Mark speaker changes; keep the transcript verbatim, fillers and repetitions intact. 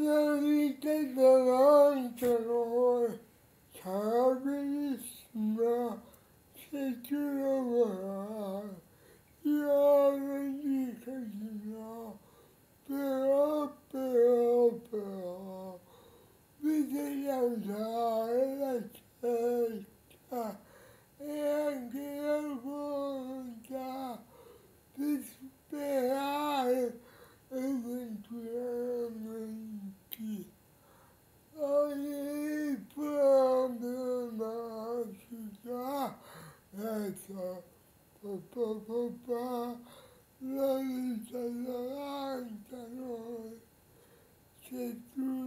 Speaker 1: la vita davanti a noi sarà bellissima se tu lavorerai. Io non dico di no, però, però, però, bisogna usare la scelta e anche la volontà di superare eventualmente ogni problematica. Ecco, papà, papà, la vita davanti a noi, se tu